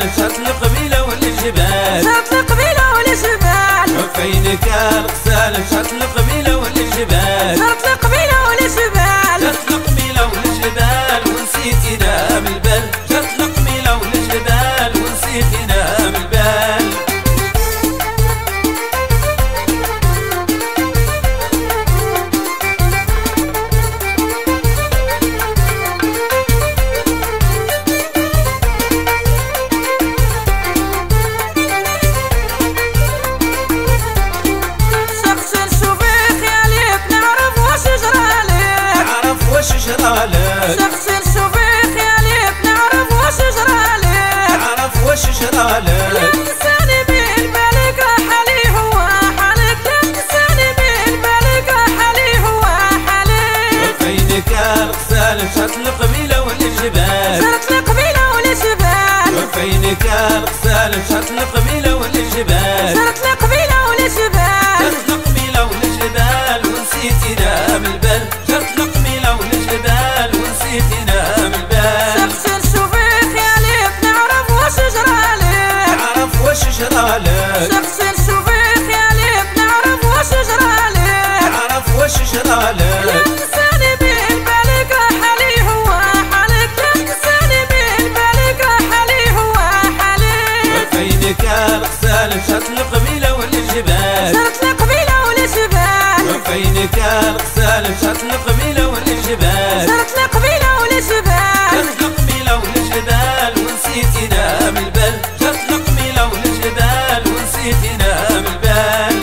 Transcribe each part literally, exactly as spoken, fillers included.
شط القبيلة والجبال، شط القبيلة والجبال، وفين كان غسال شط القبيلة والجبال، شط القبيلة والجبال، شط القبيلة والجبال ونسيتي نام البال، شط القبيلة والجبال ونسيتي نام البال. شخص نشوفك خيالك نعرف واش جرالك، نعرف واش جرالك، لا تنساني من بالك حالي هو حالك، لا تنساني من بالك حالي هو حالك. وفين كان غسال شط القبيلة والجبال، شط القبيلة والجبال، وفين كان غسال شط القبيلة والجبال، شط القبيلة والجبال، شط القبيلة والجبال ونسيتي نام البال، شط القبيلة والجبال ونسيتي نام البال. شخص نشوفك خيالك نعرف واش جرالك، نعرف واش جرالك، شخص نشوفك خيالك نعرف واش جرالك، نعرف واش جرالك، لا تنساني من بالك حالي هو حالك، لا تنساني من بالك حالي هو حالك. وفين كان غسال شط القبيلة والجبال، شط القبيلة والجبال، وفين كان غسال شط القبيلة والجبال، شط القبيلة والجبال، شط القبيلة والجبال ونسيتي نام البال، شط القبيلة والجبال ونسيتي نام البال.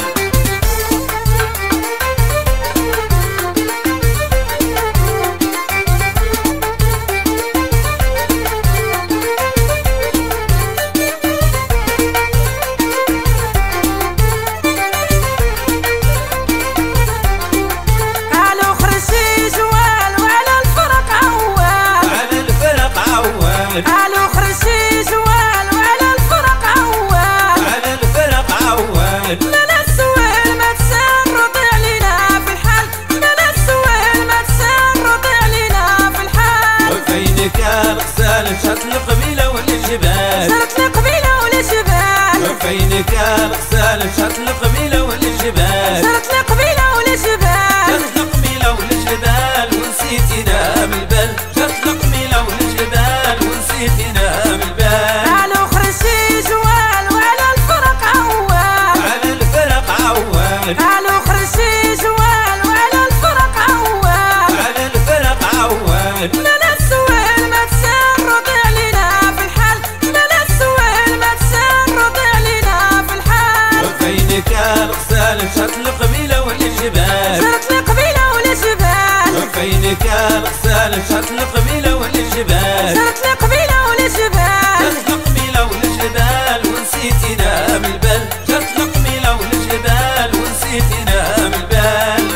قالوا خرجي جوال وعلى الفرق عوال، على الفرق عوال، من السوال ما تسرط علينا في الحال، من السوال ما تسرط علينا في الحال. وفين كان غسال شط القبيلة والجبال، شط القبيلة والجبال، وفين كان غسال شط القبيلة والجبال، شط القبيلة والجبال، شط القبيلة والجبال ونسيتي نام البال، شط القبيلة والجبال ونسيتي نام البال. قالوا خرجي جوال وعلى الفرق عوال، على الفرق عوال، قالوا خرجي جوال وعلى الفرق عوال، على الفرق عوال، من السوال ما تسرط علينا في الحال، من السوال ما تسرط علينا في الحال. وفين كان غسال شط القبيلة والجبال، شط القبيلة والجبال، وفين كان غسال شط القبيلة والجبال، شط القبيلة والجبال، شط القبيلة والجبال ونسيتي نام البال، شط القبيلة والجبال ونسيتي نام البال.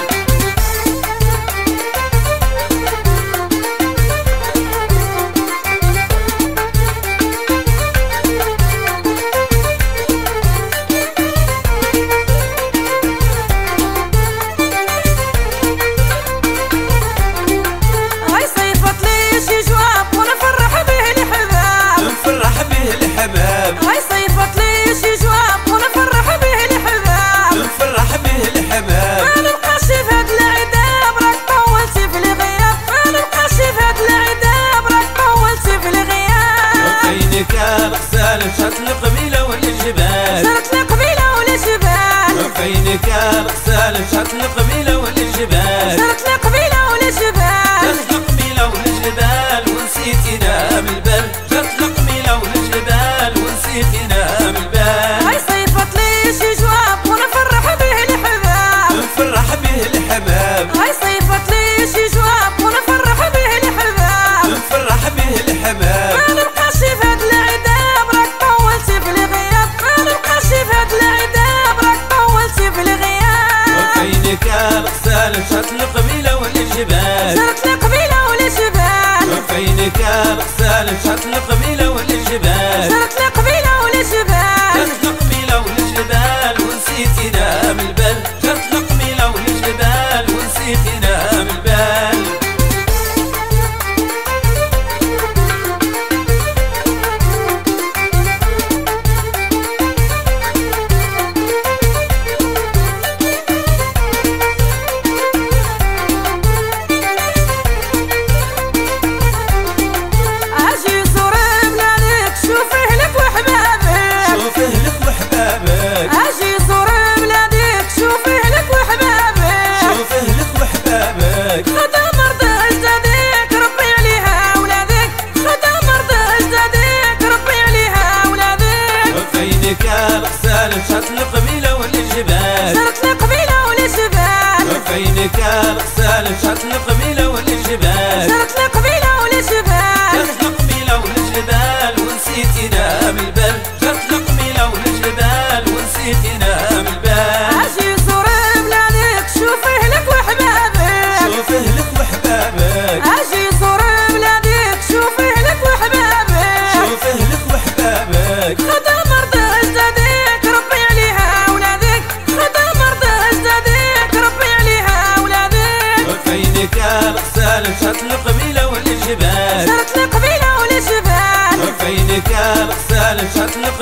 هاي صيفط لي شي جواب ونفرح به الحباب، نفرح به الحباب، هاي صيفط لي شي جواب ونفرح به الحباب، نفرح به الحباب. ما نبقاش في هاد العذاب راك طولتي في الغياب، ما نبقاش في هاد العذاب راك طولتي في الغياب. وفين كان غسال شط القبيلة والجبال، شط القبيلة والجبال، وفين كان غسال شط القبيلة والجبال، شط القبيلة والجبال، شط القبيلة والجبال ونسيتي نام البال، شط القبيلة والجبال ونسيتي نام البال. هاي صيفط لي شي جواب ونفرح به الحباب، نفرح به الحباب، هاي صيفط لي شي جواب ونفرح به الحباب، نفرح به الحباب. ما نبقاش في هاد العذاب راك طولتي في الغياب، ما نبقاش في هاد العذاب راك طولتي في الغياب. وفين كان غسال شط القبيلة والجبال، شط القبيلة والجبال، وفين كان غسال شط القبيلة والجبال، شط القبيلة والجبال، شط القبيلة والجبال ونسيتي نام البال، شط القبيلة والجبال ونسيتي نام البال. الغسالة شات القبيلة والجبال شات القبيلة والجبال شات القبيلة والجبال ونسيتي نام البال شات القبيلة والجبال ونسيتي نام البال اجي زور بلادك شوفه لك وحبابك شوفه لك وحبابك اجي زور بلادك شوفه لك وحبابك شوفه لك وحبابك خدم مرض اجدادك ربي عليها ولادك خدم مرض اجدادك ربي عليها ولادك وفينك الغسالة شات القبيلة والجبال شات القبيلة والجبال وفينك الغسالة شات القبيلة